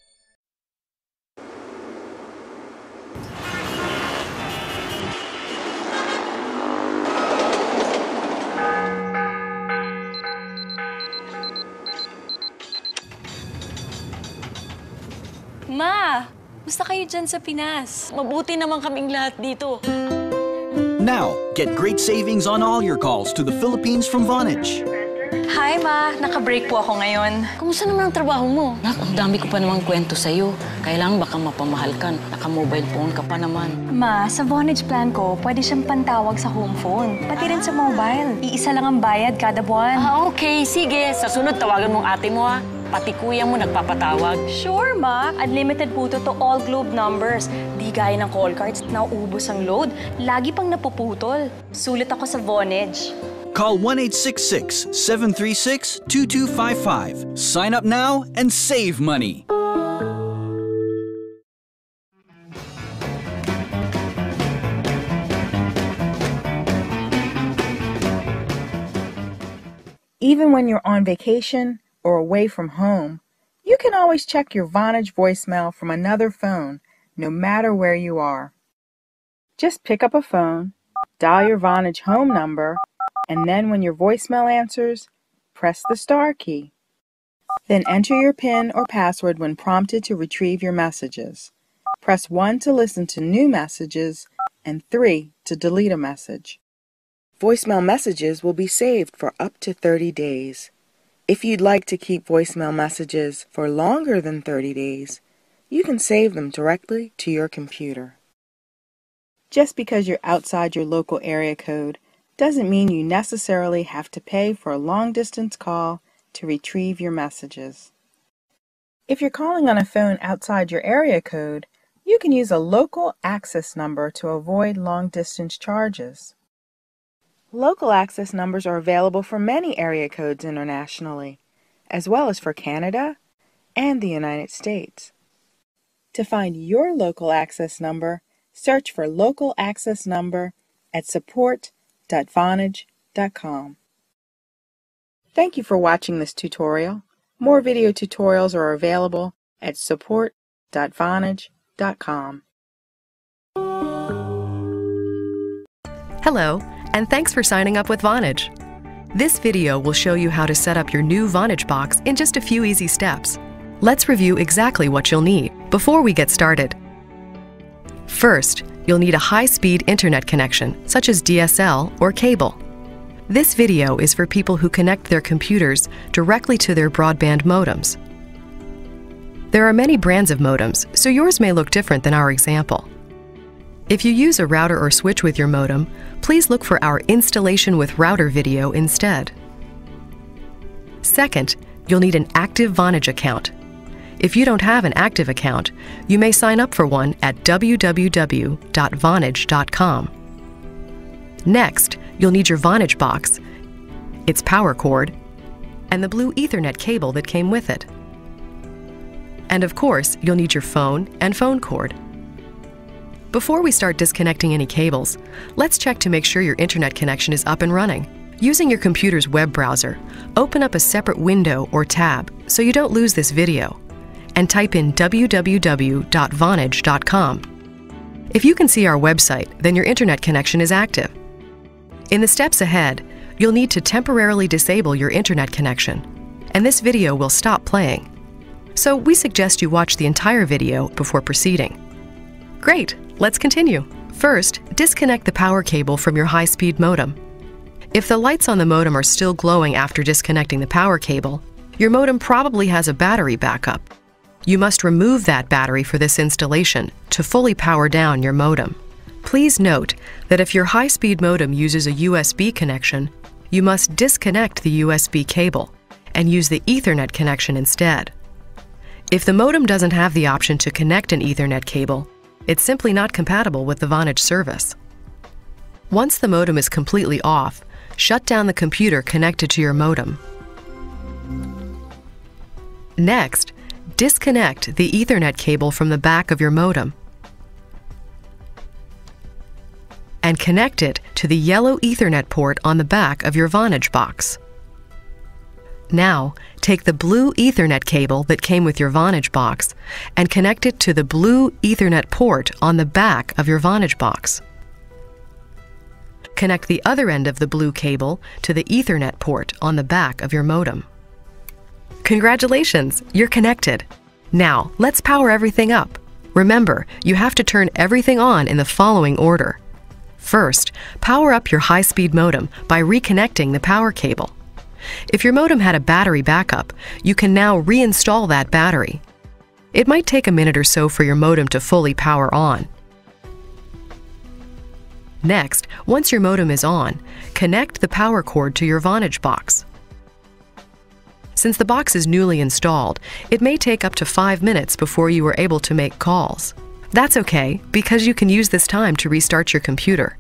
Ma, musta kayo dyan sa Pinas? Mabuti naman kaming lahat dito. Now, get great savings on all your calls to the Philippines from Vonage. Hi, Ma. Naka-break po ako ngayon. Kumusta naman ang trabaho mo? Nak, ang dami ko pa namang kwento sa'yo. Kailangan baka mapamahal ka. Naka-mobile phone ka pa naman. Ma, sa Vonage plan ko, pwede siyang pantawag sa home phone. Pati rin sa mobile. Iisa lang ang bayad kada buwan. Okay. Sige. Sa sunod, tawagan mong ate mo, ha? Pati kuya mo nagpapatawag. Sure, Ma. Unlimited po to all Globe numbers. Di gaya ng call cards, nauubos ang load. Lagi pang napuputol. Sulit ako sa Vonage. Call 1-866-736-2255. Sign up now and save money. Even when you're on vacation or away from home, you can always check your Vonage voicemail from another phone, no matter where you are. Just pick up a phone, dial your Vonage home number, and then when your voicemail answers, press the star key. Then enter your PIN or password when prompted to retrieve your messages. Press 1 to listen to new messages and 3 to delete a message. Voicemail messages will be saved for up to 30 days. If you'd like to keep voicemail messages for longer than 30 days, you can save them directly to your computer. Just because you're outside your local area code doesn't mean you necessarily have to pay for a long-distance call to retrieve your messages. If you're calling on a phone outside your area code, you can use a local access number to avoid long-distance charges. Local access numbers are available for many area codes internationally, as well as for Canada and the United States. To find your local access number, search for local access number at support.vonage.com. Thank you for watching this tutorial. More video tutorials are available at support.vonage.com. Hello, and thanks for signing up with Vonage. This video will show you how to set up your new Vonage box in just a few easy steps. Let's review exactly what you'll need before we get started. First, you'll need a high-speed internet connection, such as DSL or cable. This video is for people who connect their computers directly to their broadband modems. There are many brands of modems, so yours may look different than our example. If you use a router or switch with your modem, please look for our Installation with Router video instead. Second, you'll need an active Vonage account. If you don't have an active account, you may sign up for one at www.vonage.com. Next, you'll need your Vonage box, its power cord, and the blue Ethernet cable that came with it. And of course, you'll need your phone and phone cord. Before we start disconnecting any cables, let's check to make sure your internet connection is up and running. Using your computer's web browser, open up a separate window or tab so you don't lose this video, and type in www.vonage.com. If you can see our website, then your internet connection is active. In the steps ahead, you'll need to temporarily disable your internet connection, and this video will stop playing. So we suggest you watch the entire video before proceeding. Great, let's continue. First, disconnect the power cable from your high-speed modem. If the lights on the modem are still glowing after disconnecting the power cable, your modem probably has a battery backup. You must remove that battery for this installation to fully power down your modem. Please note that if your high-speed modem uses a USB connection, you must disconnect the USB cable and use the Ethernet connection instead. If the modem doesn't have the option to connect an Ethernet cable, it's simply not compatible with the Vonage service. Once the modem is completely off, shut down the computer connected to your modem. Next, disconnect the Ethernet cable from the back of your modem and connect it to the yellow Ethernet port on the back of your Vonage box. Now, take the blue Ethernet cable that came with your Vonage box and connect it to the blue Ethernet port on the back of your Vonage box. Connect the other end of the blue cable to the Ethernet port on the back of your modem. Congratulations, you're connected. Now, let's power everything up. Remember, you have to turn everything on in the following order. First, power up your high-speed modem by reconnecting the power cable. If your modem had a battery backup, you can now reinstall that battery. It might take a minute or so for your modem to fully power on. Next, once your modem is on, connect the power cord to your Vonage box. Since the box is newly installed, it may take up to 5 minutes before you are able to make calls. That's okay, because you can use this time to restart your computer.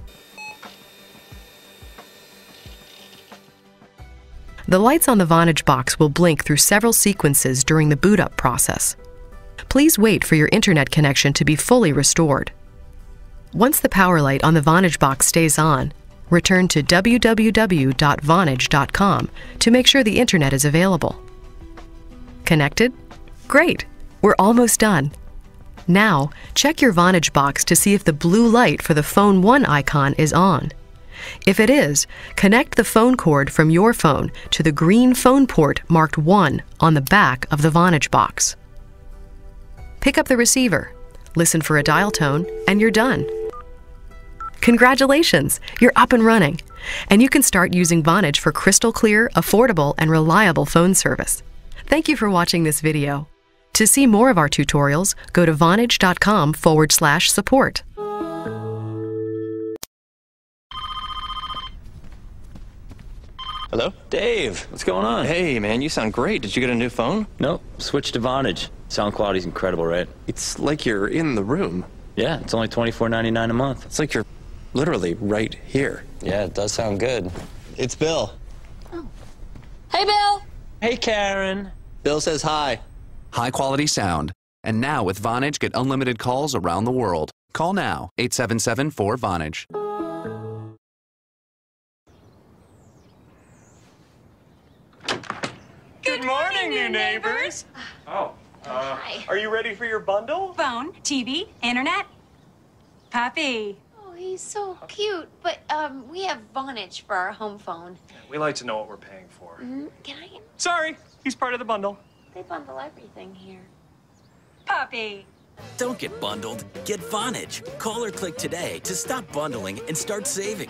The lights on the Vonage box will blink through several sequences during the boot up process. Please wait for your internet connection to be fully restored. Once the power light on the Vonage box stays on, return to www.vonage.com to make sure the internet is available. Connected? Great! We're almost done. Now, check your Vonage box to see if the blue light for the Phone 1 icon is on. If it is, connect the phone cord from your phone to the green phone port marked 1 on the back of the Vonage box. Pick up the receiver, listen for a dial tone, and you're done. Congratulations! You're up and running, and you can start using Vonage for crystal clear, affordable, and reliable phone service. Thank you for watching this video. To see more of our tutorials, go to vonage.com/support. Hello? Dave, what's going on? Hey, man, you sound great. Did you get a new phone? Nope, switched to Vonage. Sound quality's incredible, right? It's like you're in the room. Yeah, it's only $24.99 a month. It's like you're literally right here. Yeah, it does sound good. It's Bill. Oh. Hey, Bill. Hey, Karen. Bill says hi. High quality sound. And now with Vonage, get unlimited calls around the world. Call now, 877-4VONAGE. Good morning, new neighbors. Hi. Are you ready for your bundle? Phone, TV, internet, puppy. Oh, he's so cute. But we have Vonage for our home phone. We like to know what we're paying for. Can I? Sorry, he's part of the bundle. They bundle everything here. Puppy. Don't get bundled. Get Vonage. Call or click today to stop bundling and start saving.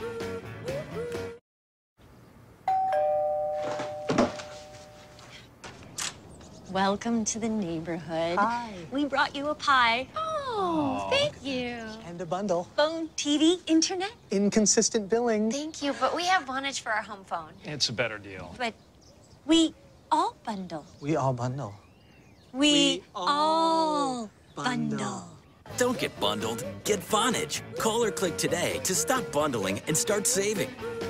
Welcome to the neighborhood. Hi. We brought you a pie. Oh, thank you. And a bundle. Phone, TV, internet. Inconsistent billing. Thank you, but we have Vonage for our home phone. It's a better deal. But we all bundle. We all bundle. We all bundle. Don't get bundled. Get Vonage. Call or click today to stop bundling and start saving.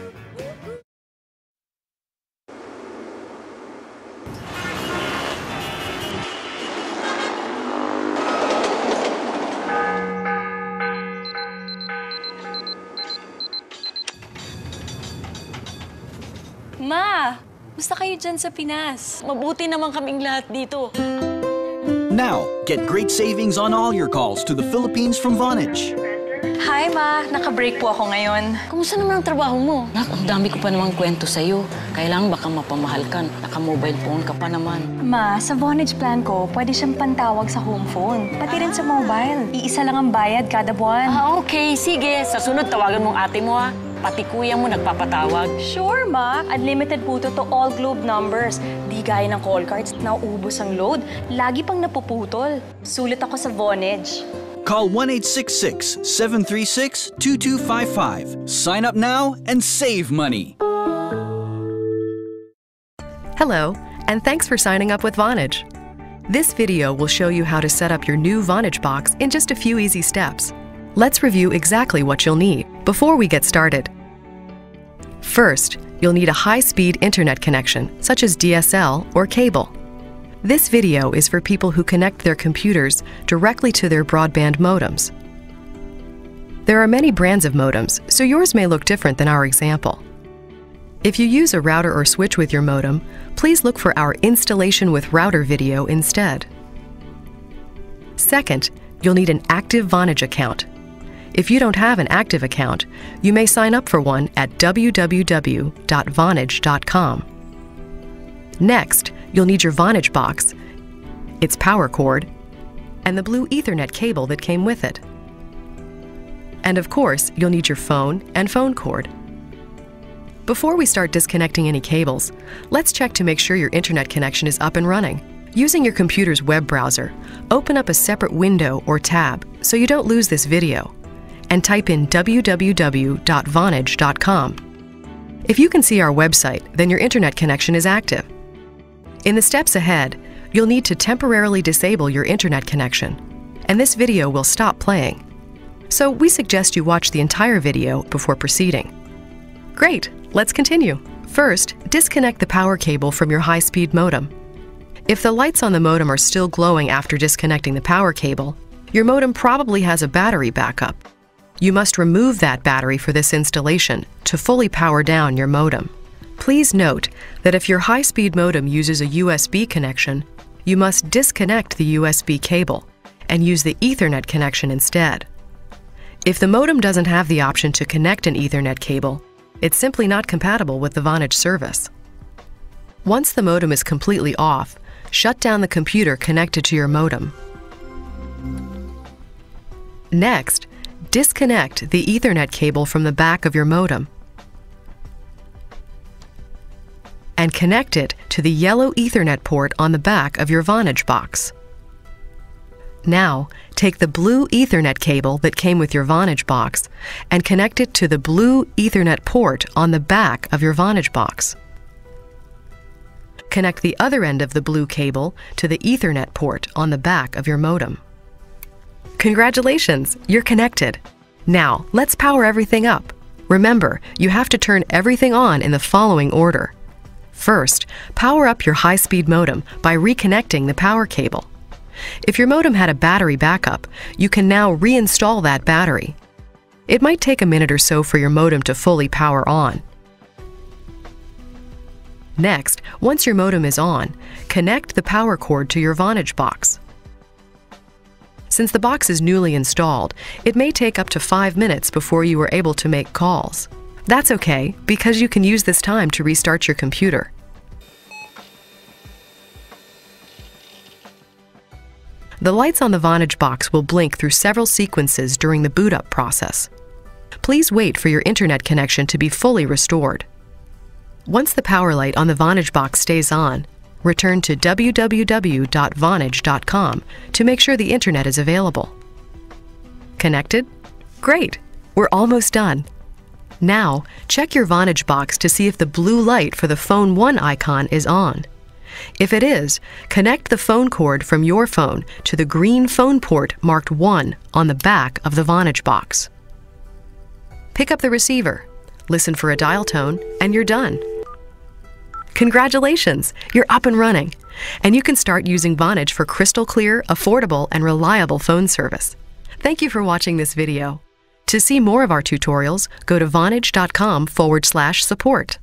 Ma, musta kayo dyan sa Pinas? Mabuti naman kaming lahat dito. Now, get great savings on all your calls to the Philippines from Vonage. Hi, Ma. Naka-break po ako ngayon. Kumusta naman ang trabaho mo? Nak, ang dami ko pa namang kwento sa'yo. Kailangan baka mapamahal ka. Naka-mobile phone ka pa naman. Ma, sa Vonage plan ko, pwede siyang pantawag sa home phone. Pati rin sa mobile. Iisa lang ang bayad kada buwan. Okay. Sige. Sa sunod, tawagan mong ate mo, ha? Pati kuya mo nagpapatawag. Sure, Ma. Unlimited po to all Globe numbers. Di gaya ng call cards, nauubos ang load. Lagi pang napuputol. Sulit ako sa Vonage. Call 1-866-736-2255. Sign up now and save money. Hello, and thanks for signing up with Vonage. This video will show you how to set up your new Vonage box in just a few easy steps. Let's review exactly what you'll need before we get started. First, you'll need a high-speed internet connection, such as DSL or cable. This video is for people who connect their computers directly to their broadband modems. There are many brands of modems, so yours may look different than our example. If you use a router or switch with your modem, please look for our installation with router video instead. Second, you'll need an active Vonage account. If you don't have an active account, you may sign up for one at www.vonage.com. Next, you'll need your Vonage box, its power cord, and the blue Ethernet cable that came with it. And of course, you'll need your phone and phone cord. Before we start disconnecting any cables, let's check to make sure your internet connection is up and running. Using your computer's web browser, open up a separate window or tab so you don't lose this video, and type in www.vonage.com. If you can see our website, then your internet connection is active. In the steps ahead, you'll need to temporarily disable your internet connection, and this video will stop playing. So we suggest you watch the entire video before proceeding. Great, let's continue. First, disconnect the power cable from your high-speed modem. If the lights on the modem are still glowing after disconnecting the power cable, your modem probably has a battery backup. You must remove that battery for this installation to fully power down your modem. Please note that if your high-speed modem uses a USB connection, you must disconnect the USB cable and use the Ethernet connection instead. If the modem doesn't have the option to connect an Ethernet cable, it's simply not compatible with the Vonage service. Once the modem is completely off, shut down the computer connected to your modem. Next, disconnect the Ethernet cable from the back of your modem and connect it to the yellow Ethernet port on the back of your Vonage box. Now, take the blue Ethernet cable that came with your Vonage box and connect it to the blue Ethernet port on the back of your Vonage box. Connect the other end of the blue cable to the Ethernet port on the back of your modem. Congratulations, you're connected. Now, let's power everything up. Remember, you have to turn everything on in the following order. First, power up your high-speed modem by reconnecting the power cable. If your modem had a battery backup, you can now reinstall that battery. It might take a minute or so for your modem to fully power on. Next, once your modem is on, connect the power cord to your Vonage box. Since the box is newly installed, it may take up to 5 minutes before you are able to make calls. That's okay, because you can use this time to restart your computer. The lights on the Vonage box will blink through several sequences during the boot-up process. Please wait for your internet connection to be fully restored. Once the power light on the Vonage box stays on, return to www.vonage.com to make sure the internet is available. Connected? Great! We're almost done. Now, check your Vonage box to see if the blue light for the Phone 1 icon is on. If it is, connect the phone cord from your phone to the green phone port marked 1 on the back of the Vonage box. Pick up the receiver, listen for a dial tone, and you're done. Congratulations! You're up and running, and you can start using Vonage for crystal clear, affordable, and reliable phone service. Thank you for watching this video. To see more of our tutorials, go to vonage.com/support.